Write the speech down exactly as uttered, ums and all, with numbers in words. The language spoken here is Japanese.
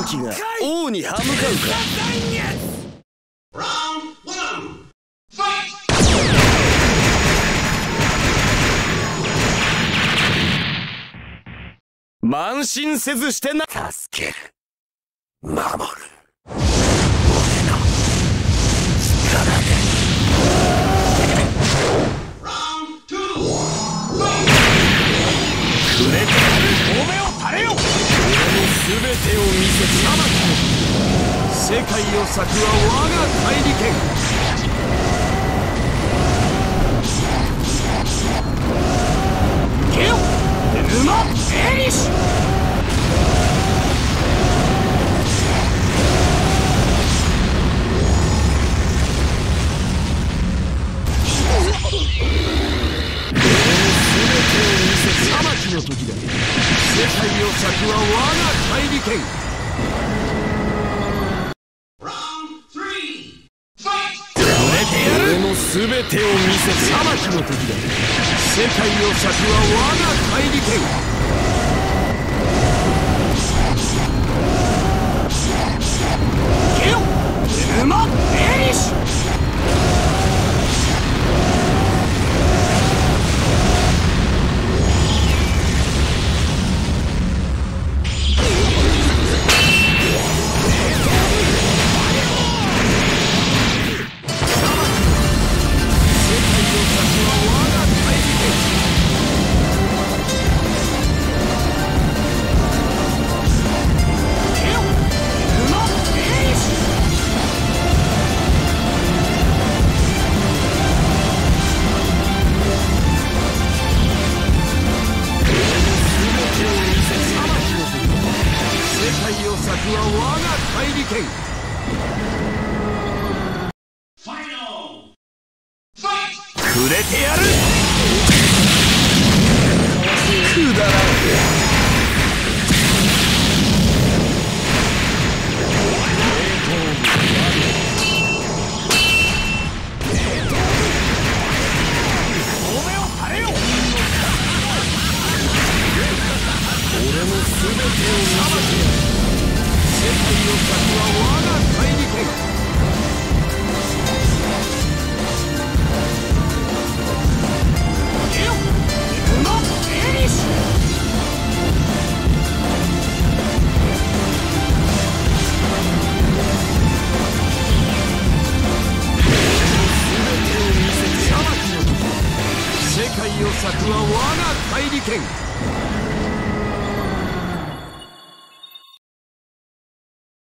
時が王に歯向かうか。慢心せずしてな。助ける、守る、俺の力で。くれてやる、米を垂れよ。俺の全てを見せてやる。世界を裂くは我が大利権。ケオ沼エリッシュ。裁きの時だ。世界を裂くは我が大利権。俺の全てを見せて。裁きの時だ。世界を裂くは我が大利権。ケオ沼エリッシュ。くれてやる。